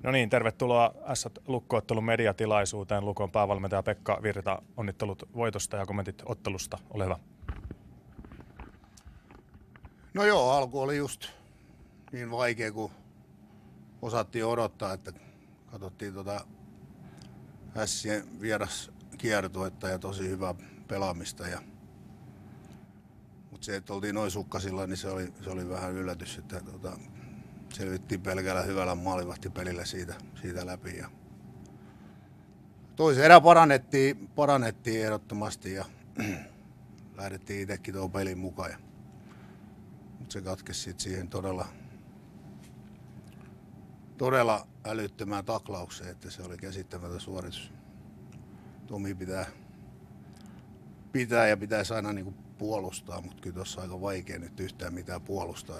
No niin, tervetuloa Lukko-ottelun mediatilaisuuteen. Lukon päävalmentaja Pekka Virta, onnittelut voitosta ja kommentit ottelusta. Ole hyvä. No joo, alku oli just niin vaikea kuin osattiin odottaa, että katsottiin Ässien vieraskiertuetta ja tosi hyvää pelaamista. Mutta se, että oltiin noin sukkasilla, niin se oli vähän yllätys, että selvittiin pelkällä hyvällä maalivahtipelillä siitä läpi. Ja toisen erä parannettiin ehdottomasti ja lähdettiin itsekin tuon pelin mukaan. Mutta se katkesi sitten siihen todella älyttömään taklaukseen, että se oli käsittämätön suoritus. Tomi pitää ja pitäisi aina niinku puolustaa, mutta kyllä tuossa on aika vaikea nyt yhtään mitään puolustaa.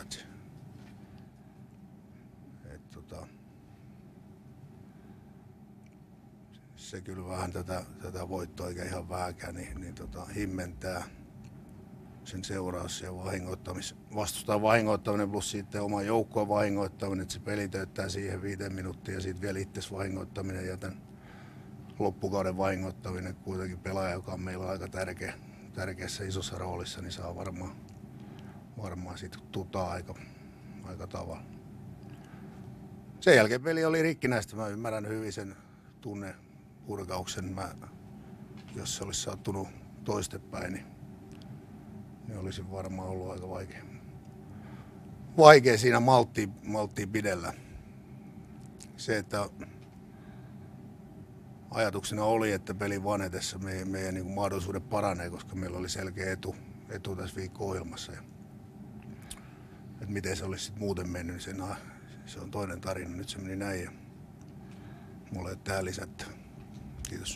Se kyllä vähän tätä voittoa eikä ihan vähäkään niin himmentää sen seuraus ja vastustaa vahingoittaminen plus sitten oman joukkoon vahingoittaminen, että se peli töyttää siihen 5 minuuttia ja sitten vielä itses vahingoittaminen ja tämän loppukauden vahingoittaminen kuitenkin pelaaja, joka on meillä aika tärkeässä isossa roolissa, niin saa varmaan siitä tutaa aika tavalla. Sen jälkeen peli oli rikkinäistä, mä ymmärrän hyvin sen tunnepurkauksen, jos se olisi sattunut toistepäin, niin olisi varmaan ollut aika vaikea siinä malttiin pidellä. Se, että ajatuksena oli, että pelin vanhetessa meidän niin kuin mahdollisuudet paranee, koska meillä oli selkeä etu tässä viikko-ohjelmassa. Et miten se olisi sit muuten mennyt, niin se on toinen tarina. Nyt se meni näin ja mulla ei ole tähän lisättä. Kiitos.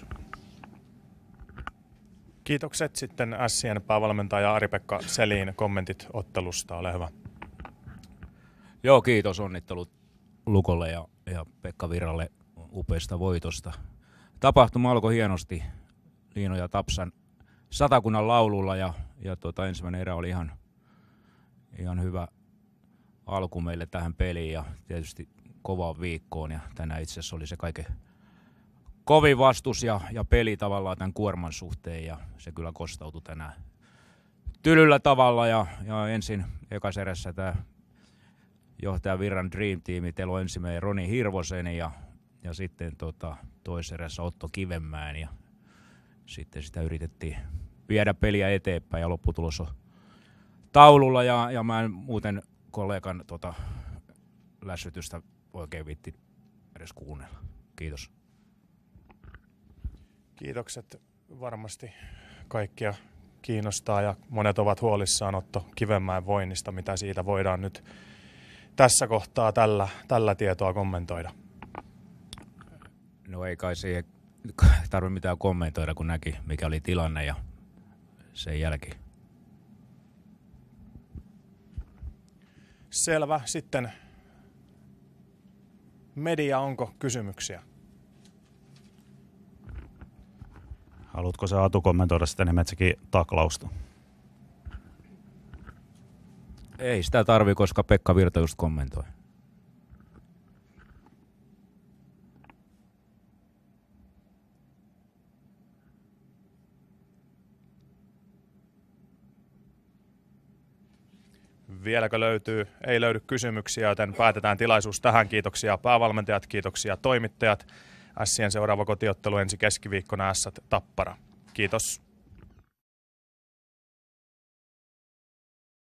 Kiitokset sitten Ässien päävalmentaja Ari-Pekka Selin kommentit ottelusta. Ole hyvä. Joo, kiitos. Onnittelut Lukolle ja Pekka Virralle upeasta voitosta. Tapahtuma alkoi hienosti Liino ja Tapsan Satakunnan laululla ja ensimmäinen erä oli ihan hyvä alku meille tähän peliin ja tietysti kovaan viikkoon ja tänään itse asiassa oli se kaiken kovin vastus ja peli tavallaan tämän kuorman suhteen ja se kyllä kostautui tänään tylyllä tavalla ja ensin ekas erässä tämä johtaja Virran Dream Team, teillä on ensimmäinen Roni Hirvosen ja sitten toisessa erässä Otto Kivenmäen ja sitten sitä yritettiin viedä peliä eteenpäin ja lopputulos on taululla ja mä en muuten kollegan lässytystä oikein viitti edes kuunnella. Kiitos. Kiitokset. Varmasti kaikkia kiinnostaa ja monet ovat huolissaan Otto Kivenmäen voinnista, mitä siitä voidaan nyt tässä kohtaa tällä tietoa kommentoida. No ei kai siihen tarvitse mitään kommentoida, kun näki mikä oli tilanne ja sen jälkeen. Selvä. Sitten media, onko kysymyksiä? Haluatko sä Atu kommentoida sitä Nemetsäkin taklausta? Ei sitä tarvi, koska Pekka Virta just kommentoi. Vieläkö ei löydy kysymyksiä, joten päätetään tilaisuus tähän. Kiitoksia päävalmentajat, kiitoksia toimittajat. Ässien seuraava kotiottelu ensi keskiviikkona Ässät Tappara. Kiitos.